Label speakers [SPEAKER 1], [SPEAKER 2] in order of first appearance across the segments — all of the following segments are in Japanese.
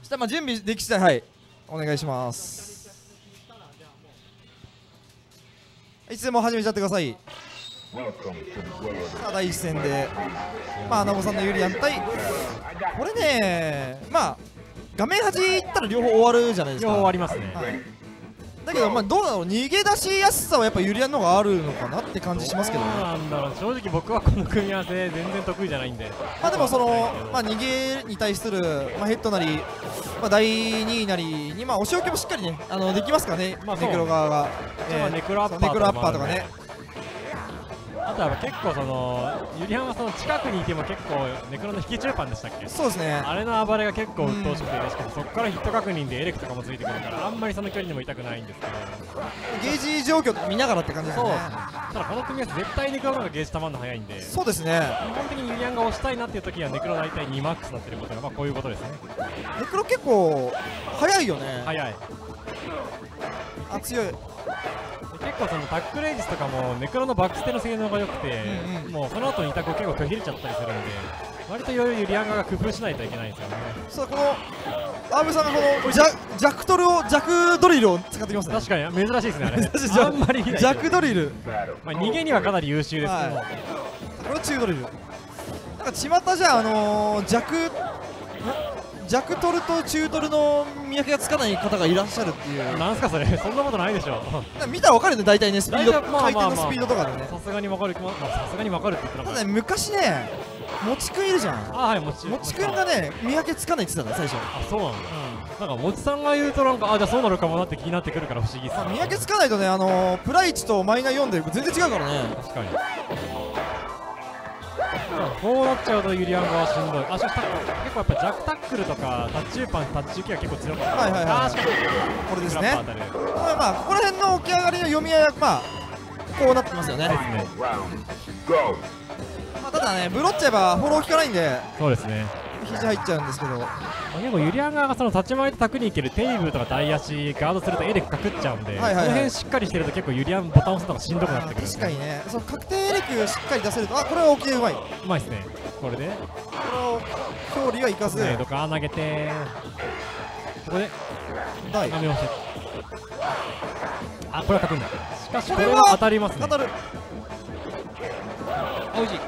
[SPEAKER 1] じゃあまあ準備でき次第、はい、お願いします。いつでも始めちゃってください。さあ第一戦でまあアナゴさんのユリアン対これね、まあ画面端いったら両方終わるじゃないですか。
[SPEAKER 2] 両方終わりますね、
[SPEAKER 1] はい、だけどまあどうだろう、逃げ出しやすさはやっぱユリアンの方があるのかなって感じしますけどね。
[SPEAKER 2] そうなんだろう、正直僕はこの組み合わせ全然得意じゃないんで、
[SPEAKER 1] まあでもそのまあ逃げに対するまあヘッドなりまあ第2位なりにまあお仕置きもしっかりねできますからね、ネクロ側が
[SPEAKER 2] ネクロアッパー
[SPEAKER 1] とかね。
[SPEAKER 2] あとは結構そのユリアンはその近くにいても結構ネクロの引き中盤でしたっけ。
[SPEAKER 1] そうですね、あ
[SPEAKER 2] れの暴れが結構鬱陶しくて嬉しくて、そこからヒット確認でエレクとかもついてくるからあんまりその距離でも痛くないんですけど、
[SPEAKER 1] ゲージ状況とか見ながらって感じですね。
[SPEAKER 2] ただこの組み合わせ絶対ネクロの方がゲージたまるの早いんで、
[SPEAKER 1] そうですね、
[SPEAKER 2] 基本的にユリアンが押したいなっていう時はネクロ大体2マックスになってることがまあこういうことですね。
[SPEAKER 1] ネクロ結構早いよね。
[SPEAKER 2] 早い、
[SPEAKER 1] 強い。
[SPEAKER 2] 結構そのタックルエイジスとかもネクロのバックステの性能が良くて、もうその後に委託を結構途切れちゃったりするんで、割といろいろユリアン側が工夫しないといけないんですよね。
[SPEAKER 1] そう、このアームさんがこのジャクドリルを使ってきますね。
[SPEAKER 2] 確かに珍しいですね、あれあんまりジ
[SPEAKER 1] ャクドリル、
[SPEAKER 2] まあ逃げにはかなり優秀ですけど、
[SPEAKER 1] これは中ドリルなんか巷じゃジャクトルと中トルの見分けがつかない方がいらっしゃるっていう。
[SPEAKER 2] なんすかそれ、そんなことないでしょ。
[SPEAKER 1] 見たら分かるね、大体ね、スピード、回転のスピードとかでね。
[SPEAKER 2] さすがに分かる、さすがに分かるって言ってなかった。
[SPEAKER 1] ただね、昔ね、もちくんいるじゃん。
[SPEAKER 2] はい、も
[SPEAKER 1] ちくんがね、見分けつかないって言ってたから、最初。
[SPEAKER 2] あ、そうなんだ。なんかもちさんが言うとなんか、じゃあそうなるかもなって気になってくるから不思議っす。
[SPEAKER 1] 見分けつかないとね、プラ1とマイナー4で全然違うからね。
[SPEAKER 2] 確かに。こうなっちゃうとユリアン側しんどい。結構やっぱ弱タックルとかタッチパン、タッチ受けが結構強かった。
[SPEAKER 1] はいはいはい、これですね。まあここら辺の起き上がりの読み合いはまあこうなってますよね。まあただね、ブロっちゃえばフォロー効かないんで、
[SPEAKER 2] そうですね、
[SPEAKER 1] 肘入っちゃうんですけど、
[SPEAKER 2] 結構ユリアン側がその立ち回りと卓にいけるテイブルとか大足ガードするとエレクかくっちゃうんで、その辺しっかりしてると結構ユリアンボタン押すのがしんどくなってくる。
[SPEAKER 1] 確かにね、その確定エレクしっかり出せると、これは大きいうまい、
[SPEAKER 2] うまいですね。これで
[SPEAKER 1] この勝利は生かす
[SPEAKER 2] とか投げて、ここで
[SPEAKER 1] 台
[SPEAKER 2] 画面を押して、これはかくんだ。しかしこれは当たりますね。
[SPEAKER 1] 当たる。
[SPEAKER 2] おいしい。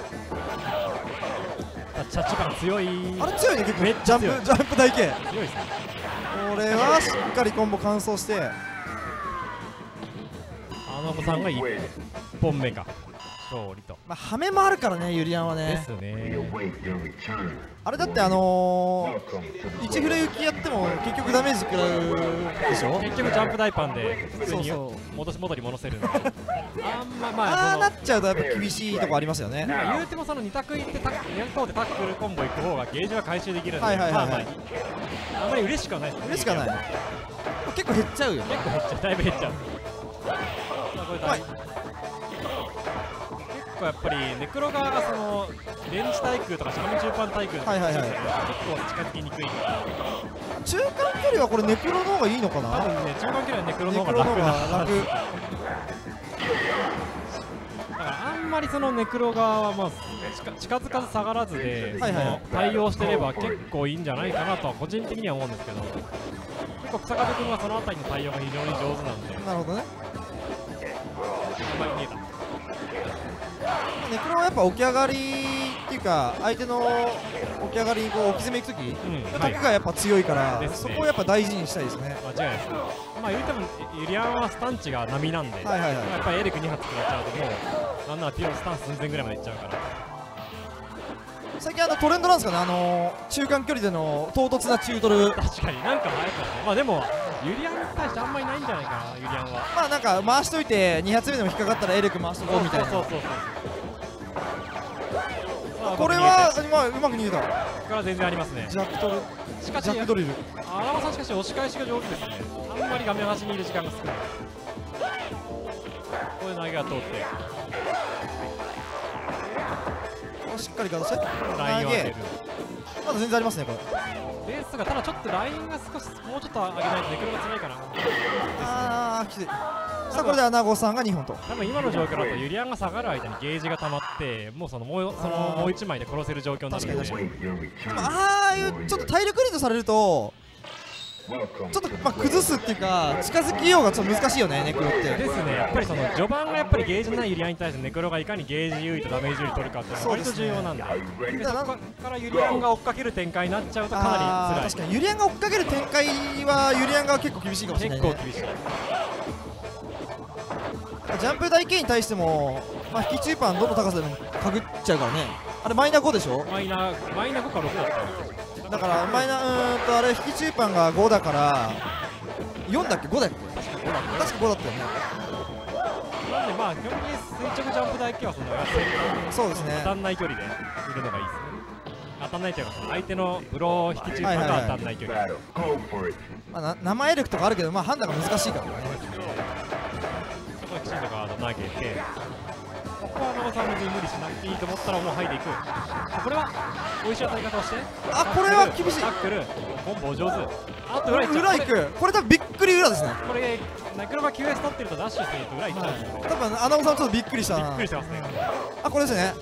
[SPEAKER 2] チャッチ感強い。
[SPEAKER 1] あれ強いね、結構
[SPEAKER 2] めっちゃ強い。
[SPEAKER 1] ジャンプ台形
[SPEAKER 2] 強いですね。
[SPEAKER 1] これはしっかりコンボ完走して、
[SPEAKER 2] アナゴさんが1本目か勝利と。
[SPEAKER 1] まあハメもあるからね、ユリアンはね。
[SPEAKER 2] ですね。
[SPEAKER 1] あれだって1フレ浮きやっても結局ダメージ食らうでしょ。
[SPEAKER 2] 結局ジャンプ大パンで普通に元に戻せるんで
[SPEAKER 1] なっちゃうとやっぱ厳しいとこありますよね。
[SPEAKER 2] 言うてもその2択いって4投でタックルコンボいく方がゲージは回収できるんで、あんまり嬉しくはないですね。
[SPEAKER 1] 嬉しくはない。結構減っちゃうよね。
[SPEAKER 2] 結構減っちゃう、だいぶ減っちゃう。結構やっぱりネクロ側がそのレンジ対空とかしかも中盤対空とか結構近づきにくい。
[SPEAKER 1] 中間距離はこれネクロの方がいいのかな。
[SPEAKER 2] 多分ね、中間距離はネクロの方が楽なはず。だからあんまりそのネクロ側はまあ近づかず下がらずで対応してれば結構いいんじゃないかなとは個人的には思うんですけど、結構草壁君はその辺りの対応が非常に上手なんで。
[SPEAKER 1] なるほどね。
[SPEAKER 2] うまい見えた。
[SPEAKER 1] ネクロはやっぱ起き上がりっていうか、相手の起き上がりにこう置き攻めいくとき角がやっぱ強いから、そこをやっぱ大事にしたいですね。
[SPEAKER 2] 間違いないです。まあ言うてもユリアンはスタンチが波なんで、やっぱりエレク2発食らっちゃうともうなんならピオのスタンス寸前ぐらいまでいっちゃうから。
[SPEAKER 1] 最近トレンドなんですかね、中間距離での唐突な中トル。
[SPEAKER 2] 確かになんか流行ってますね。まあでもユリアンに対してあんまりないんじゃないかな、ユリアンは。
[SPEAKER 1] まあなんか回しといて2発目でも引っかかったらエレク回しとこうみたいな。これはうまく逃げた。こ
[SPEAKER 2] こから全然ありますね。
[SPEAKER 1] ジャクトル、
[SPEAKER 2] しかし
[SPEAKER 1] ジャクドリル。
[SPEAKER 2] アラマさんしかし押し返しが上手ですね。あんまり画面端にいる時間が少ない。ここで投げが通って
[SPEAKER 1] しっかりガードして
[SPEAKER 2] ラインを上げる。
[SPEAKER 1] まだ全然ありますね、こ
[SPEAKER 2] れレースがただちょっとラインが少しもうちょっと上げないとネクロが辛いかな。
[SPEAKER 1] きつい。 さあこれでアナゴさんが2本と。
[SPEAKER 2] 多分今の状況だとユリアンが下がる間にゲージが溜まってもうもう1枚で殺せる状況になるので、
[SPEAKER 1] ああいうちょっと体力リードされるとちょっと崩すっていうか近づきようがちょっと難しいよね、ネクロって。
[SPEAKER 2] ですね。やっぱりその序盤がやっぱりゲージのないユリアンに対してネクロがいかにゲージ優位とダメージ優位取るかっていうのが割と重要なんで、そこからユリアンが追っかける展開になっちゃうとかなり辛い。
[SPEAKER 1] 確かにユリアンが追っかける展開はユリアンが結構厳しいかもしれないね。
[SPEAKER 2] 結構厳しい。
[SPEAKER 1] ジャンプ台形に対しても、引き中パンどの高さでもかぐっちゃうからね。あれマイナ5でしょ。
[SPEAKER 2] マイナ5か6だったよ。
[SPEAKER 1] だからマイナあれ引き中パンが5だから4だっけ5だっけ。確か5だったよね。
[SPEAKER 2] なんで基本的に垂直ジャンプ台形はその
[SPEAKER 1] そうですね、
[SPEAKER 2] 当たんない距離でいるのがいいですね。当たんないというか相手のブロー引き中パンが当たんない距離。
[SPEAKER 1] 生エレクとかあるけど判断が難しいからね。
[SPEAKER 2] そこはきちんとガード投げて、ここはアナゴさん別に無理しなくていいと思ったらもう入っていく。これは美味しい当たり方をして、
[SPEAKER 1] これは厳しい。
[SPEAKER 2] タックルコンボ上手。あと裏行く。
[SPEAKER 1] これ多分びっくり裏ですね。
[SPEAKER 2] これネクロが QS 取ってるとダッシュしてると裏行っちゃうんですよ。
[SPEAKER 1] 多分アナゴさんちょっとびっくりしたな。
[SPEAKER 2] びっくりしてますね。
[SPEAKER 1] これですね。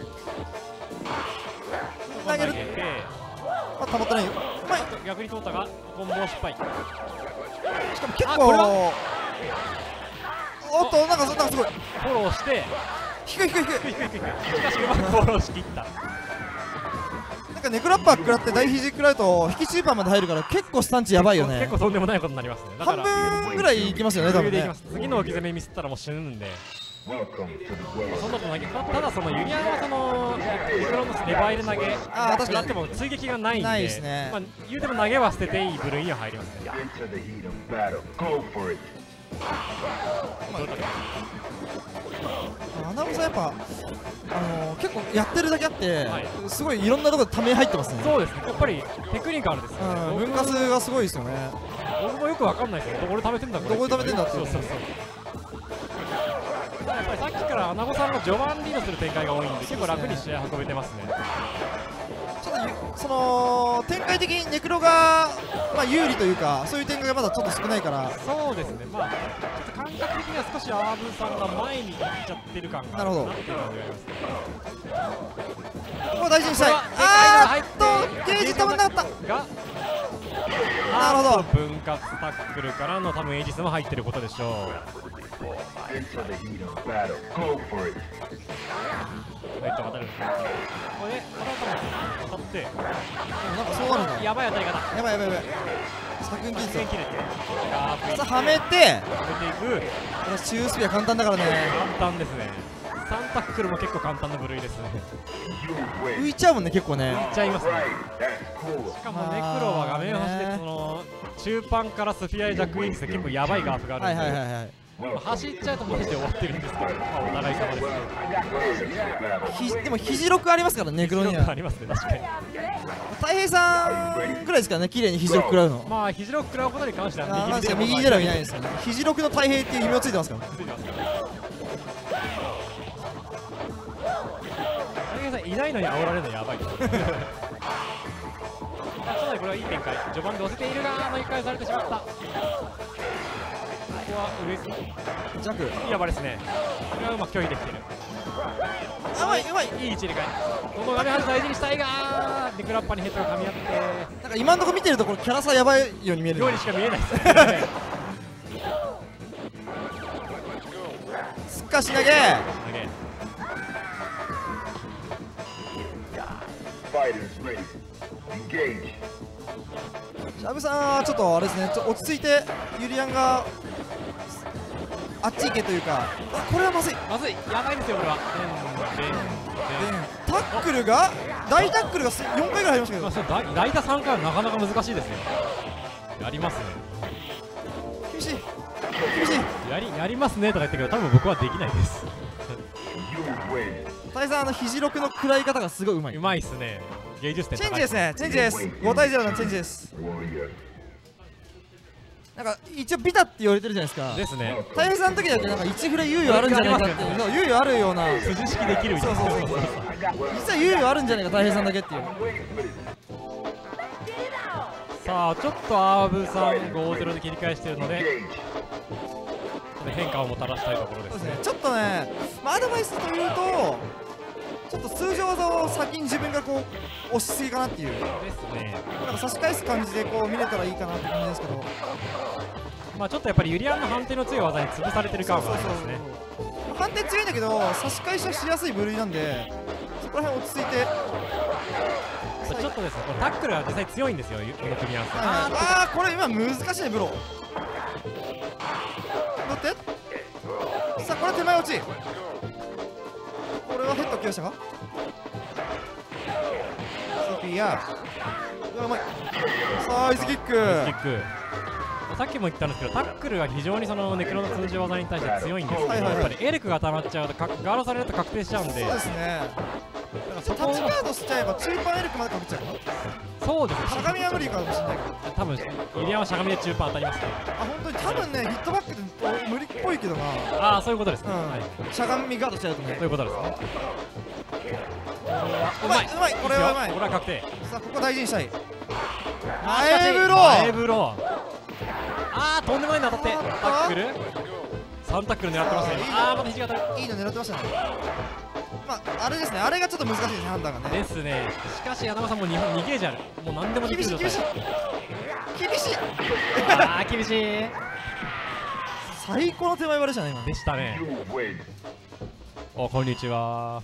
[SPEAKER 1] 投げる。溜まってないよ。
[SPEAKER 2] 逆に通ったがコンボ失敗。し
[SPEAKER 1] かも結構おっとなんかすごい
[SPEAKER 2] フォローして
[SPEAKER 1] 低い。しか
[SPEAKER 2] しうまくフォローしきった。
[SPEAKER 1] なんかネクラッパー食らって大肘食らうと引き中盤まで入るから結構スタンチやばいよね。
[SPEAKER 2] 結構とんでもないことになりますね。だから
[SPEAKER 1] 半分ぐらいいきますよね多分ね。
[SPEAKER 2] 次の置き攻めミスったらもう死ぬんで、そんなと投げ、ただそのユリアンはそのネクロのレバー入れ投げ食らっても追撃がないんで、言うても投げは捨てていい部類には入りますね。
[SPEAKER 1] アナゴさんやっぱ結構やってるだけあって、すごいいろんなところでため入ってますね。
[SPEAKER 2] そうですね、やっぱりテクニカルですよね。
[SPEAKER 1] 分割がすごいですよね。
[SPEAKER 2] 僕もよくわかんないですよ。どこで貯めてんだこれ。
[SPEAKER 1] どこで貯めてんだって。
[SPEAKER 2] そうやっぱりさっきからアナゴさんが序盤リードする展開が多いんで結構楽に試合運べてますね。
[SPEAKER 1] ちょっとその展開的にネクロが有利というかそういう展開がまだちょっと少ないから。
[SPEAKER 2] そうですね、ちょっと感覚的には少しアーブさんが前に行っちゃってる感があるなっていう感じがありますね。
[SPEAKER 1] ここを大事にしたい。ゲージ止まんなかったが、なるほど、
[SPEAKER 2] 分割タックルからの多分エイジスも入ってることでしょう。ライト当たる。これ当たって
[SPEAKER 1] なんかそうなるの。
[SPEAKER 2] やばい当たり方。
[SPEAKER 1] やばい。左君切れて
[SPEAKER 2] さあ
[SPEAKER 1] はめていく。これ中スピは簡単だからね。
[SPEAKER 2] 簡単ですね。3タックルも結構簡単な部類ですね。
[SPEAKER 1] 浮いちゃうもんね、結構ね。
[SPEAKER 2] 浮いちゃいますね。しかもネクロは画面端でその中盤からスフィアイジャックウィングスで結構やばいガーフがあるんで、走っちゃうとマジで終わってるんですけど、お互い様ですね。
[SPEAKER 1] でも肘6ありますからね、ネクロには。
[SPEAKER 2] ありますね、確かに。
[SPEAKER 1] 太平さんぐらいですからね、綺麗に肘6食らうの。
[SPEAKER 2] 肘6食らうことに関しては
[SPEAKER 1] 右に出るはいないですよね。肘6の太平っていう異名ついてますから。
[SPEAKER 2] 太平さんいないのに煽られるのやばい。かなりこれはいい展開。序盤で押せているが巻き返されてしまった。ここは上
[SPEAKER 1] 弱
[SPEAKER 2] いいヤバですね。これはうまく拒否できてる。
[SPEAKER 1] うまい
[SPEAKER 2] いい位置でかい。この画面端大事にしたいがネクラッパにヘッドが噛み合って、
[SPEAKER 1] なんか今のところ見てるところキャラ差やばいように見える
[SPEAKER 2] ようにしか見えないですね。
[SPEAKER 1] すっかし投げ。シャブさんはちょっとあれですね、落ち着いてユリアンがあっち行けというか、これはまずい
[SPEAKER 2] やばいですよこれは。
[SPEAKER 1] タックルが大タックルが4回ぐらい入りましたけど、
[SPEAKER 2] 大打3回はなかなか難しいですよ。やりますね。
[SPEAKER 1] 厳しい
[SPEAKER 2] やりますねとか言ったけど多分僕はできないです。
[SPEAKER 1] 大さん肘6の食らい方がすごいうまい。
[SPEAKER 2] うまいっすね。芸術点
[SPEAKER 1] チェンジですね。チェンジです。5対0のチェンジです。なんか一応ビタって言われてるじゃないですか。
[SPEAKER 2] ですね。
[SPEAKER 1] 太平さんの時だけなんか1フレ猶予あるんじゃないかっていうの、猶予あるような
[SPEAKER 2] 筋式できるみたいな。
[SPEAKER 1] 実は猶予あるんじゃないか太平さんだけっていう。さ
[SPEAKER 2] あちょっとアーブさん5-0で切り返しているので、 変化をもたらしたいところです。
[SPEAKER 1] そうですね。ちょっとね、アドバイスというとちょっと通常技を先に自分がこう押しすぎかなっていう
[SPEAKER 2] ですね。
[SPEAKER 1] なんか差し返す感じでこう見れたらいいかなって感じですけど、
[SPEAKER 2] まあちょっとやっぱりユリアンの判定の強い技に潰されてる感はありますね。
[SPEAKER 1] 判定強いんだけど差し返しはしやすい部類なんで、そこら辺落ち着いて。
[SPEAKER 2] ちょっとですね、これタックルは実際強いんですよ、この組み合わせ。
[SPEAKER 1] ああ、これ今難しいね、ブロ乗ってさあ、これ手前落ち、これはヘッド来ましたか。スピアうまい。さあアイスキック、さっきも言ったんですけど、タックルが非常にそのネクロの通常技に対して強いんですけど、やっぱりエレクが溜まっちゃうとガードされると確定しちゃうんで。 そうですね。タッチガードしちゃえば中盤エレクまでかけちゃうかな。
[SPEAKER 2] そうですね。
[SPEAKER 1] しゃがみは無理かもしれないけど、
[SPEAKER 2] 多分ユリアンはしゃがみで中盤当たりますね。
[SPEAKER 1] あ、本当に多分ね、ヒットバックで無理っぽいけどな。
[SPEAKER 2] ああ、そういうことですね。
[SPEAKER 1] しゃがみガードしちゃうとね。
[SPEAKER 2] そういうことですね。
[SPEAKER 1] うまい、うまい、これはうまい。
[SPEAKER 2] これは確定。
[SPEAKER 1] さあ、ここ大事にしたい。
[SPEAKER 2] 前ブロー。ああ、とんでもないの当たってタックル。3タックル狙ってましたね。ああ、また肘が当たる。
[SPEAKER 1] いいの狙ってましたね。まあ、あれですね、あれがちょっと難しいですね、判断がね。
[SPEAKER 2] ですね。しかし、柳さんも2ゲージある。もう何でもできる状態。
[SPEAKER 1] 厳しい。
[SPEAKER 2] ああ、厳しい。
[SPEAKER 1] 最高の手前割れじゃない今。
[SPEAKER 2] でしたね。お、こんにちは。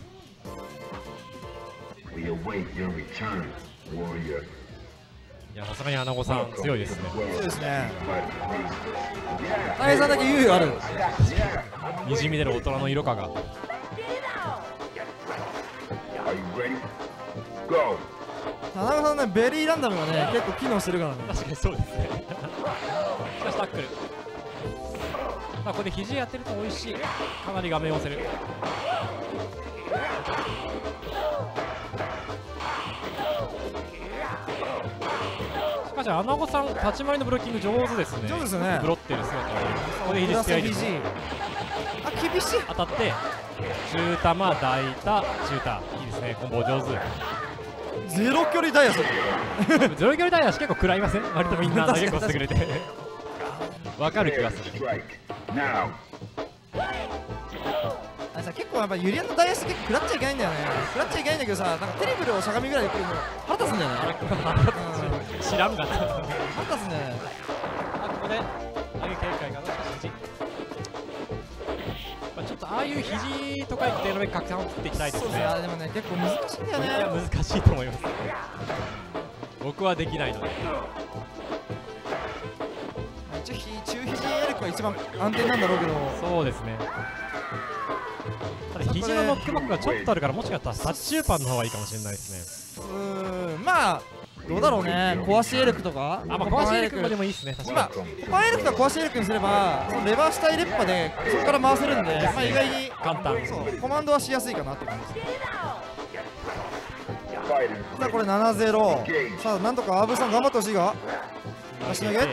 [SPEAKER 2] いや、さすがにアナゴさん強いですね。
[SPEAKER 1] 強いですね。大変さんだけ猶予ある。
[SPEAKER 2] にじみ出る大人の色香が。
[SPEAKER 1] 田中さんね、ベリーランダムがね、結構機能してるからね。
[SPEAKER 2] 確かにそうですね。しかしタックル。まあ、これで肘やってると美味しい。かなり画面を押せる。しかし、アナゴさん、立ち回りのブロッキング上手ですね。
[SPEAKER 1] 上手ですよね。
[SPEAKER 2] ブロってる姿が。ここで肘強いです。
[SPEAKER 1] あ、厳しい。
[SPEAKER 2] 当たって、中玉、大打、中打。いいですね、コンボ上手。
[SPEAKER 1] ゼロ距離ダイヤス。
[SPEAKER 2] ゼロ距離ダイヤス結構食らいません？割とみんな投げ込んでくれて。わかる気がする。
[SPEAKER 1] あれさ、結構やっぱユリアンのダイヤス結構食らっちゃいけないんだよね。食らっちゃいけないんだけどさ、なんかテレビをしゃがみぐらいで来るの腹立つんだよね。
[SPEAKER 2] 知らんがな。
[SPEAKER 1] 腹立つね。
[SPEAKER 2] あ、ここで投げ警戒がの肘。ちょっとああいう肘とか言っての上拡散を切っていきたいですね。
[SPEAKER 1] そうですね。でもね、結構難しいんだよね。
[SPEAKER 2] いや、難しいと思います。僕はできないので。
[SPEAKER 1] 中肘エレクが一番安定なんだろうけど。
[SPEAKER 2] そうですね。ただ肘のノックバックがちょっとあるから、もしかしたら殺虫パンの方がいいかもしれないですね。
[SPEAKER 1] まあどうだろうね。壊しエレクとか。
[SPEAKER 2] あ、まあ壊しエレクでもいいですね。確か
[SPEAKER 1] に。壊しエレクとか壊しエレクにすれば、そのレバー下入れっぱでそこから回せるんで、まあ意外に
[SPEAKER 2] 簡単。
[SPEAKER 1] そうコマンドはしやすいかなって感じです。さあこれ 7-0。さあなんとかアーブさん頑張ってほしいが。足投げ。サ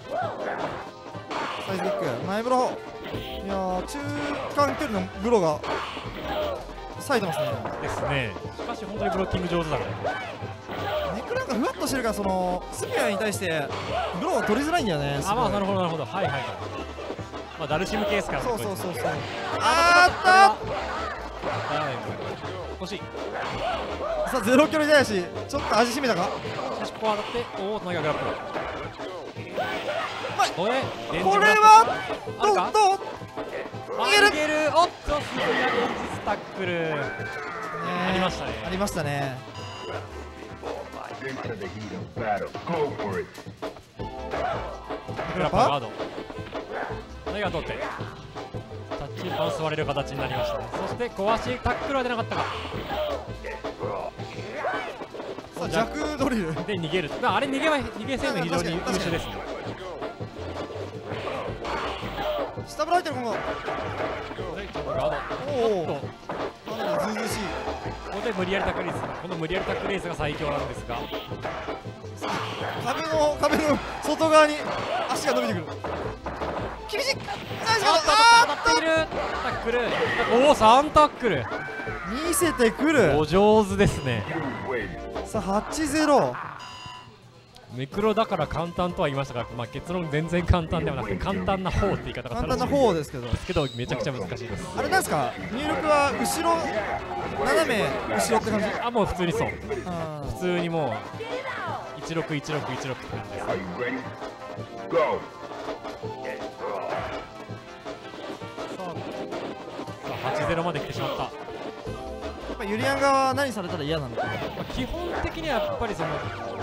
[SPEAKER 1] イズキック前ブロ。いやー、中間距離のブロが冴えてますね。
[SPEAKER 2] ですね。しかし本当にブロッキング上手だね。
[SPEAKER 1] ネクなんかふわっとしてるから、そのスピアに対してブローが取りづらいんだよね。
[SPEAKER 2] あ、まあなるほどなるほど。はいはいはい。まあダルシムケースから。
[SPEAKER 1] そうそうそうそう。
[SPEAKER 2] あった欲しい。
[SPEAKER 1] さあゼロ距離だやし、ちょっと味しめたか。
[SPEAKER 2] しかしここ当たって、おお、とにかくラップ。
[SPEAKER 1] これはどう
[SPEAKER 2] 逃げる。おっと、スピアレンジスタックルありましたね。
[SPEAKER 1] ありましたね。
[SPEAKER 2] グラッパーガードありがとうってタッチパン吸われる形になりましたね。そして壊しタックルは出なかったか。
[SPEAKER 1] さあ弱ドリル
[SPEAKER 2] で逃げる。あれ逃げ性能非常に優秀ですね。
[SPEAKER 1] 下ブラ入ってる今度。
[SPEAKER 2] ガード。おっと
[SPEAKER 1] ずうずうしい。
[SPEAKER 2] ここで無理やりタックルレース。この無理やりタックルレースが最強なんですが、
[SPEAKER 1] 壁の外側に足が伸びてくる。厳しい。
[SPEAKER 2] 当たっている。タックル。おお、3タックル
[SPEAKER 1] 見せてくる。
[SPEAKER 2] お上手ですね。
[SPEAKER 1] さあ 8-0。 ネクロだから簡単とは言いましたが、まあ、結論全然簡単ではなくて簡単な方って言い方が
[SPEAKER 3] 簡単な方ですけど
[SPEAKER 1] めちゃくちゃ難しいです。
[SPEAKER 3] あれなんですか、入力は後ろ斜め後ろって感じ？
[SPEAKER 1] あ、もう普通にそう、普通にもう161616って感じです。8-0まで来てしまった。
[SPEAKER 3] やっぱユリアン側は何されたら嫌なのか、
[SPEAKER 1] 基本的にはやっぱりその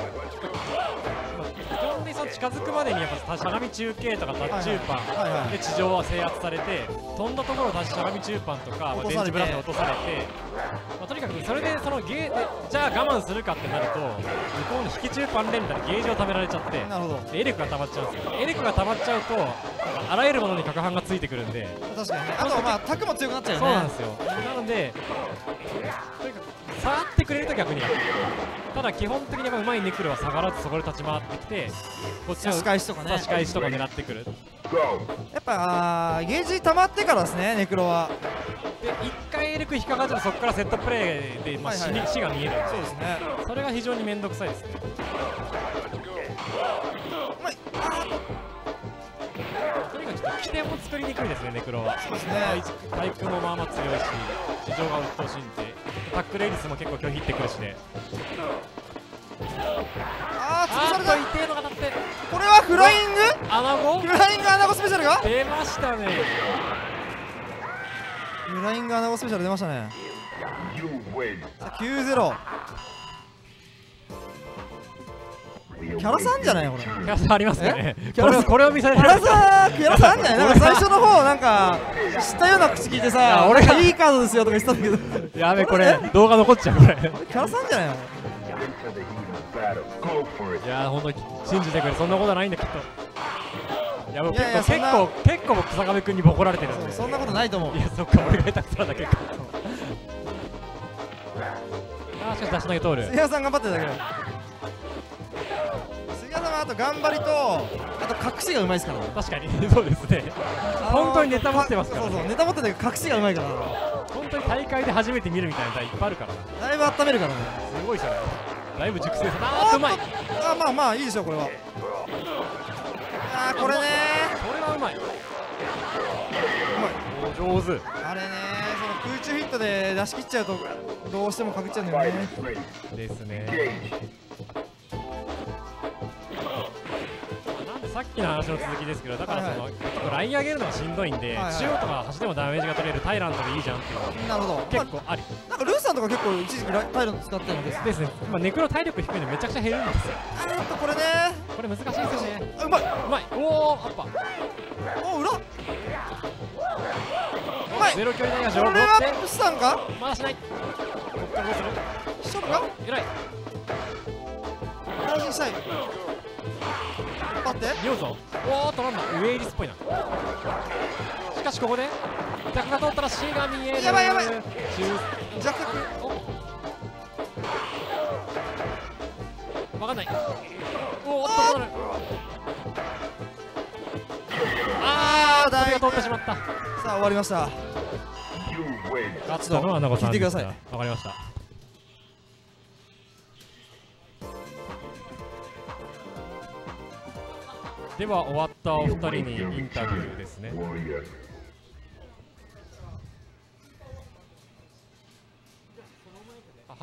[SPEAKER 1] 基本的にその近づくまでにやっぱしゃがみ中継とかタッチ中パンで地上は制圧されて、飛んだところをしゃがみ中パンとか電池ブラスト落とされて、まあ、とにかくそれでそのゲーでじゃあ我慢するかってなると向こうの引き中パン連打でゲージを貯められちゃってエレクが溜まっちゃうんですよ。エレクが溜まっちゃうとあらゆるものに角反がついてくるんで、
[SPEAKER 3] 確かにね、あとはまあタクも強くなっちゃうよね。
[SPEAKER 1] そうなんですよ。なのでとにかく触ってくれると逆に楽。ただ基本的にうまいネクロは下がらずそこで立ち回ってきて、こっちの
[SPEAKER 3] 差し返しとかね、
[SPEAKER 1] 差し返しとか狙ってくる。
[SPEAKER 3] やっぱゲージ溜まってからですね、ネクロは。
[SPEAKER 1] で1回エレク引っかかっちゃうとそこからセットプレーで、まあ、死が見えるんで、
[SPEAKER 3] そうですね、
[SPEAKER 1] それが非常に面倒くさいですね。とにかくちょっと起点も作りにくいですね、ネクロは。
[SPEAKER 3] そうですね、
[SPEAKER 1] 対空もまあまあ強いし、地上が鬱陶しいんで、タックルエリスも結構拒否ってくるしね。
[SPEAKER 3] あー、潰された。
[SPEAKER 1] 痛いのが当たって、
[SPEAKER 3] これはフライング
[SPEAKER 1] アナゴ、
[SPEAKER 3] フライングアナゴスペシャルが
[SPEAKER 1] 出ましたね。
[SPEAKER 3] フライングアナゴスペシャル出ましたね。9-0。キャラさんじゃないこれ。キ
[SPEAKER 1] ャラさんありますかね。これを見せられる。
[SPEAKER 3] キャラさんじゃない。なんか最初の方なんか知ったような口聞いてさ、俺がいいカードですよとか言ってたんだけど。
[SPEAKER 1] やべ、これ動画残っちゃうこれ。
[SPEAKER 3] キャラさんじゃないの。
[SPEAKER 1] いや本当に信じてくれ、そんなことないんだきっと。いやもう結構僕草壁君にボコられてるんで。
[SPEAKER 3] そんなことないと思う。
[SPEAKER 1] いやそっか、俺が下手くそなだけか。あ、しかし出し投げ通る。
[SPEAKER 3] 杉谷さん頑張ってるだけだ。杉谷さんはあと頑張りとあと隠しがうまいですからね。
[SPEAKER 1] 確かにそうですね。本当にネタ持ってますからね。
[SPEAKER 3] そうそう、ネタ持ってたけど隠しがうまいから。
[SPEAKER 1] 本当に大会で初めて見るみたいなネタいっぱいあるからな。
[SPEAKER 3] だいぶ温めるからね。
[SPEAKER 1] すごいそれ。だいぶ熟成された。あーうまい。
[SPEAKER 3] あ、まあまあいいでしょこれは。あーこれねー。
[SPEAKER 1] これはうまい。うまい。上手。
[SPEAKER 3] あれねー、その空中ヒットで出し切っちゃうとどうしてもかけちゃうんだよね。
[SPEAKER 1] ですね。さっきの話の続きですけど、だからその結構ライン上げるのがしんどいんで、中央とか端でもダメージが取れるタイラントでいいじゃんっていうのが結構あり。
[SPEAKER 3] なんかルーさんとか結構一時期タイラント使ってるんです
[SPEAKER 1] ですね。今ネクロ体力低いんでめちゃくちゃ減るんですよ。
[SPEAKER 3] これね、
[SPEAKER 1] これ難しいですよね。
[SPEAKER 3] うまい、
[SPEAKER 1] うまい。おお、アッパー。
[SPEAKER 3] おお、裏。うまい。
[SPEAKER 1] ゼロ距離大が
[SPEAKER 3] これはプスさんか？
[SPEAKER 1] まだしない。こっからどうする？
[SPEAKER 3] ショルか？
[SPEAKER 1] 偉い。
[SPEAKER 3] 安心したい。待って。
[SPEAKER 1] 見ようぞ。おお、取らんだ。上エリスっぽいな。しかしここで逆が通ったら C が見える。
[SPEAKER 3] やばいやばい。
[SPEAKER 1] 弱角。わかんない。おおっと取る。ああ、首が通ってしまった。さ
[SPEAKER 3] あ終わりました。
[SPEAKER 1] 勝ったのはアナゴさん。
[SPEAKER 3] 聞いてください。
[SPEAKER 1] わかりました。では終わったお二人にインタビューですね。はいはい。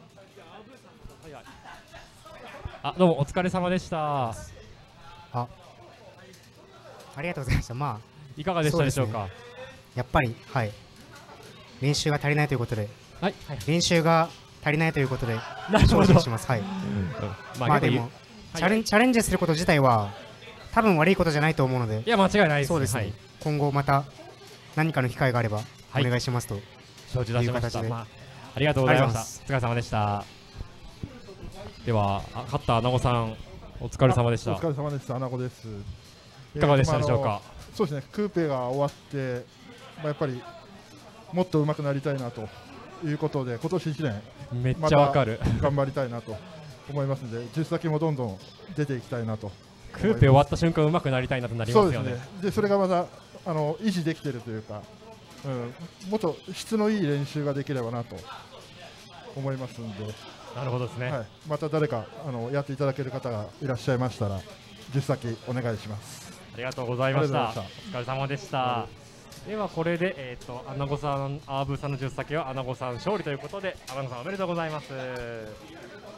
[SPEAKER 1] あ、どうもお疲れ様でした。
[SPEAKER 4] ありがとうございました。まあ
[SPEAKER 1] いかがでしたでしょうか。
[SPEAKER 4] やっぱりはい練習が足りないということで、
[SPEAKER 1] はい
[SPEAKER 4] 練習が足りないということで
[SPEAKER 1] 精進
[SPEAKER 4] します。はい。まあでもチャレンジすること自体は多分悪いことじゃないと思うので。
[SPEAKER 1] いや間違いないです。
[SPEAKER 4] そうですね。今後また何かの機会があればお願いしますと。
[SPEAKER 1] 承知出しました。ありがとうございました。お疲れ様でした。では勝ったアナゴさんお疲れ様でした。
[SPEAKER 5] お疲れ様でした。アナゴです。
[SPEAKER 1] いかがでしたでしょうか。
[SPEAKER 5] そうですね。クーペが終わって、やっぱりもっと上手くなりたいなということで、今年1年
[SPEAKER 1] めっちゃわかる。
[SPEAKER 5] 頑張りたいなと思いますので、10先もどんどん出ていきたいなと。
[SPEAKER 1] クーペ終わった瞬間上手くなりたいなとなりますよね。
[SPEAKER 5] そうですね。でそれがまた維持できているというか、もっと質のいい練習ができればなと思いますので、
[SPEAKER 2] なるほどですね、
[SPEAKER 5] はい、また誰かやっていただける方がいらっしゃいましたら10先お願いします。
[SPEAKER 2] ありがとうございました。お疲れ様でした。ではこれで、アナゴさん、アーブーさんの10先はアナゴさん勝利ということで、アナゴさんおめでとうございます。